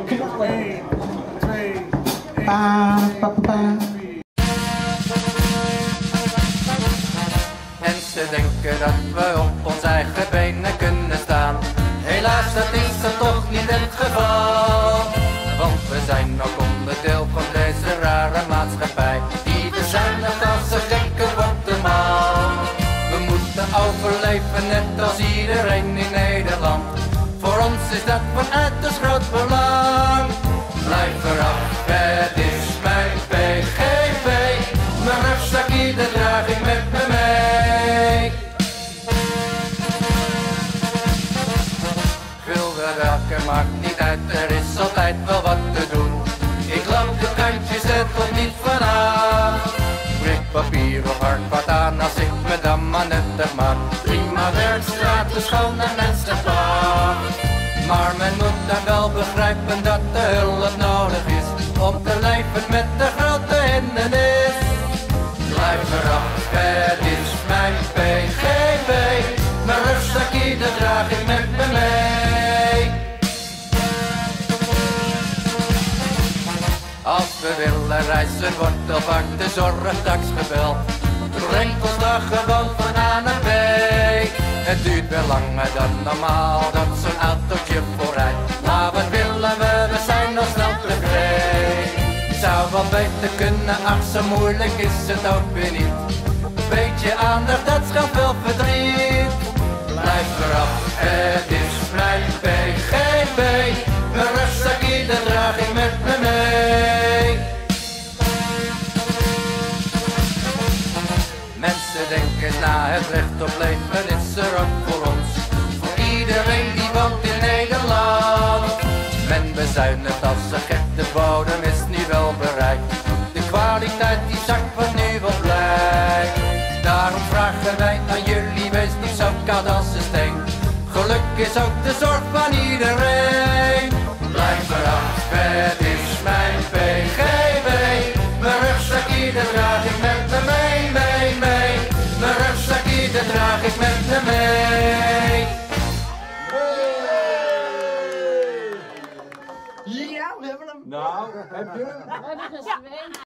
knallen. 1, 2, Pa, pa, pa. Mensen denken dat we op onze eigen benen kunnen staan. Helaas, dat is dan toch niet het geval. Want we zijn ook onderdeel van deze rare maatschappij, die bezuinigt als een gekke wordt de maal. We moeten overleven net als iedereen in Nederland. Voor ons is dat van uiterst groot belang. Blijf eraf, het is mijn PGB. Mijn rugzakje, dat draag ik met me mee. Gulden welke maakt niet uit, er is altijd wel wat te doen. Ik loop de kantjes, het komt niet vanaf. Breek papier of hard wat aan als ik me dan maar nuttig maak. Prima werk, straten schoon en mensen vaak. Maar men moet dan wel begrijpen dat de hulp nodig is om te leven met de grote hindernis. Blijf eraf, het is mijn PGB. Mijn rugzakje, dat draag ik met me mee. Als we willen reizen wordt al vaak de zorgtax gebeld. Breng ons dan gewoon van A naar B. Het duurt wel langer dan normaal dat zo'n autootje voorrijdt. Maar wat willen we zijn nog snel tevreden. Zou wel beter kunnen, ach zo moeilijk is het ook weer niet. Beetje aandacht, dat scheelt veel verdriet. Blijf eraf, het is mijn PGB. Mijn rugzakje, dat draag ik met me mee. Mensen denken na, het recht op leven is er ook voor ons. Voor iedereen die woont in Nederland. Men bezuinigt als een gek, de bodem is nu wel bereikt. De kwaliteit die zakt van nu wel blijkt. Daarom vragen wij aan jullie, wees niet zo koud als een steen. Geluk is ook de zorg van iedereen. Blijf eraf, het is mijn PGB. Mijn rugzakje, dat draag ik met me mee, mee. Mijn rugzakje, dat draag ik met me mee. Ja, we hebben hem. Nou, heb je hem?